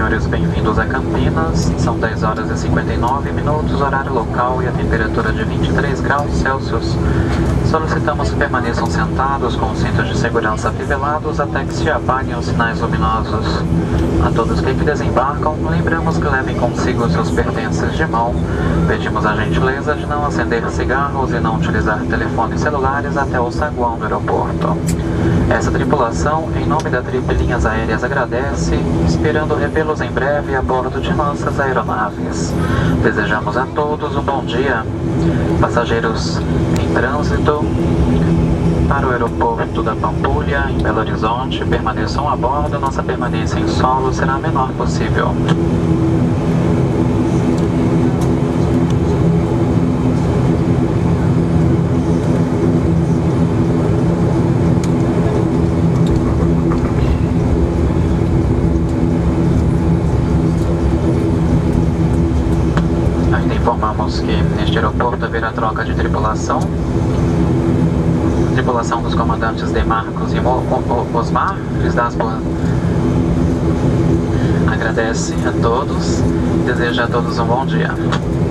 senhores, bem-vindos a Campinas. São 10 horas e 59 minutos, horário local, e a temperatura de 23 graus Celsius. Solicitamos que permaneçam sentados com os cintos de segurança afivelados até que se apaguem os sinais luminosos. A todos que aqui desembarcam, lembramos que levem consigo os seus pertences de mão. Pedimos a gentileza de não acender cigarros e não utilizar telefones celulares até o saguão do aeroporto. Essa tripulação, em nome da Trip Linhas Aéreas, agradece, esperando revê-los em breve a bordo de nossas aeronaves. Desejamos a todos um bom dia. Passageiros em trânsito para o aeroporto da Pampulha, em Belo Horizonte, permaneçam a bordo. Nossa permanência em solo será a menor possível. Informamos que neste aeroporto haverá troca de tripulação. A tripulação dos comandantes Demarcos e Osmar lhes dá as boas. Agradece a todos e deseja a todos um bom dia.